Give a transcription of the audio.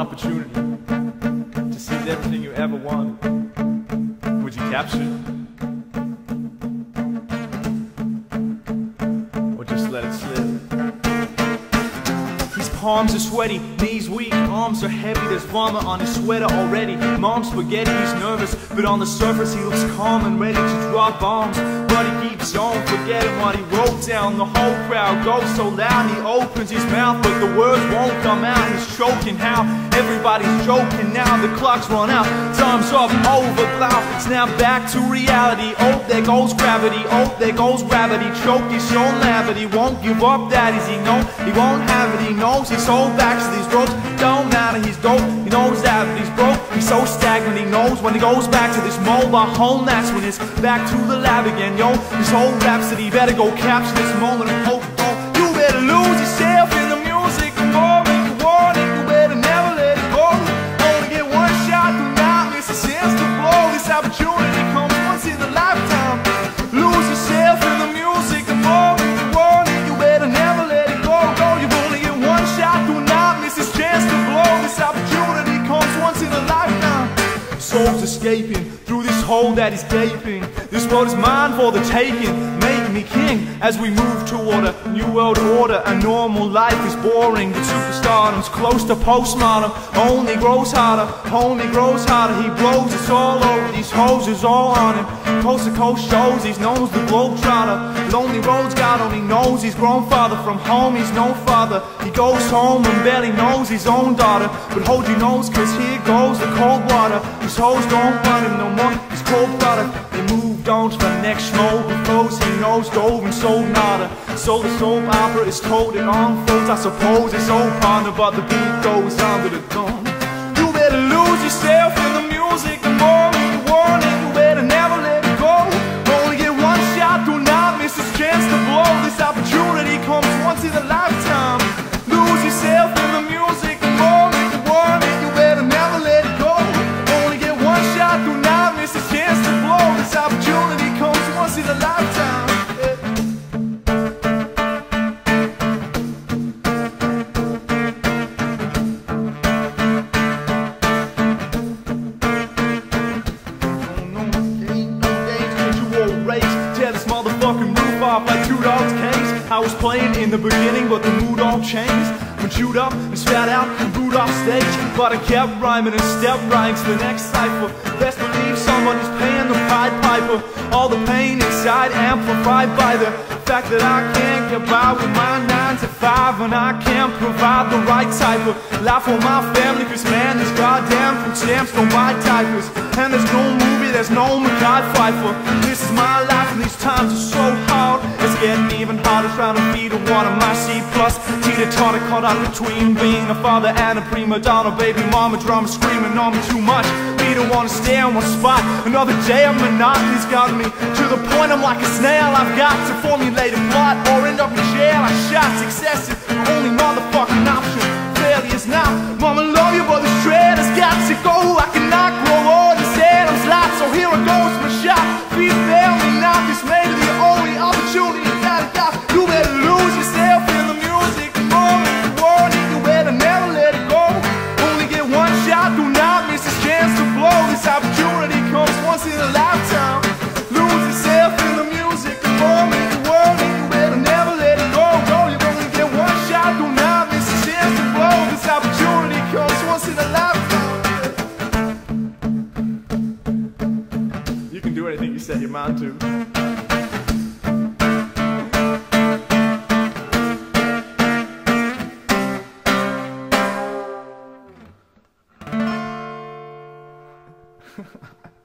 opportunity to seize everything you ever wanted, would you capture it? Or just let it slip? His palms are sweaty, knees weak, arms are heavy, there's vomit on his sweater already. Mom's spaghetti, he's nervous, but on the surface he looks calm and ready to drop bombs. But he keeps on forgetting what he wrote down. The whole crowd goes so loud, he opens his mouth, but the words won't come out. He's choking how everybody's joking now. The clock's run out, time's up, over, blow. It's now back to reality. Oh, there goes gravity, oh, there goes gravity. Choked his soul lavity, won't give up, that is he know. He won't have it, he knows his whole back to these ropes. Don't matter, he's dope, he knows that, but he's broke. He's so stagnant, he knows when he goes back to this mobile home, that's when it's back to the lab again. Yo, this whole rhapsody, better go capture this moment of hope. Oh, you better lose yourself in the music. The more you want it, you better never let it go. Only get one shot, do not miss a chance to blow. This opportunity comes once in a lifetime. Lose yourself in the music. The more you want it, you better never let it go. You only get one shot, do not miss this chance to blow. This opportunity comes once in a lifetime. Soul's escaping through this hole that is gaping. This world is mine for the taking. Make me king as we move toward a new world order. A normal life is boring, but superstardom's close to postmodern. Only grows harder, only grows harder. He blows, it's all over. These hoes is all on him. Coast to coast shows, he's known as the globetrotter. Lonely roads, God only knows. He's grown farther from home, he's no father. He goes home and barely knows his own daughter. But hold your nose, cause here goes the cold water. These hoes don't want him no more, he's cold product. They moved on to the next schmo who flows, he knows, dove and sold nada. So the soap opera is told, it unfolds. I suppose it's old partner, but the beat goes on to the dawn. You better lose yourself in the music. The more you want it, you better never let it go. Only get one shot, do not miss this chance to blow. This opportunity comes once in a lifetime. Lose yourself in the music. The more you want it, you better never let it go. Only get one shot, do not miss this chance to blow. This opportunity comes once in a lifetime. Like 2 dogs' case. I was playing in the beginning, but the mood all changed. When chewed up and spat out and booed off stage, but I kept rhyming and stepped right to the next cipher. Best believe somebody's paying the Pied Piper. All the pain inside amplified by the fact that I can't get by with my 9 to 5, and I can't provide the right type of life for my family. Cause man, these goddamn food stamps don't buy diapers. And there's no movie, there's no Mackay Pfeiffer. This is my life and these times are so hard. It's getting even harder trying to feed a one of my C+. Teeter-totter caught up between being a father and a prima donna. Baby mama drama screaming on me too much. Me don't wanna stay in one spot. Another day of monotony's got me to the point I'm like a snail. I've got to formulate a plot or end up in jail. I shot success is the only motherfucking option. Failure's not. Mama love you, but the shred has got to go. I cannot grow old and sad on slot, so here it goes, my shot. Please fail me not. This may be the only opportunity that I got. You better lose yourself in the music. The moment you want it, you better never let it go. Only get one shot, do not miss this chance to blow. This opportunity comes once in a lifetime. Lose yourself in the music. The moment you want it, you better never let it go. You only get one shot, do not miss this chance to blow. This opportunity comes once in a lifetime. You can do anything you set your mind to. Ha ha ha.